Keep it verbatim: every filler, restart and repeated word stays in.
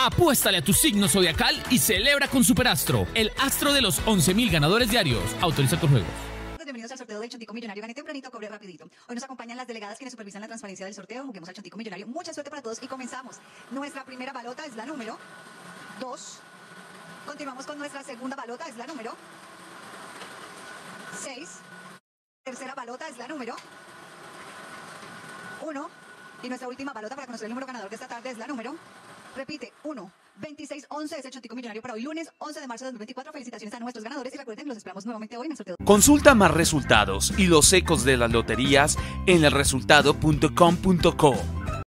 Apuéstale a tu signo zodiacal y celebra con Superastro, el astro de los once mil ganadores diarios. Autoriza tu juego. Bienvenidos al sorteo del Chontico Millonario. Gané tempranito, cobré rapidito. Hoy nos acompañan las delegadas quienes supervisan la transparencia del sorteo. Juguemos al Chontico Millonario. Mucha suerte para todos y comenzamos. Nuestra primera balota es la número dos. Continuamos con nuestra segunda balota, es la número seis. Tercera balota es la número uno. Y nuestra última balota para conocer el número ganador de esta tarde es la número, repite, uno. veintiséis once es el Chontico Millonario para hoy lunes once de marzo de dos mil veinticuatro. Felicitaciones a nuestros ganadores y recuerden, los esperamos nuevamente hoy en el sorteo. Consulta más resultados y los ecos de las loterías en el resultado punto com punto co.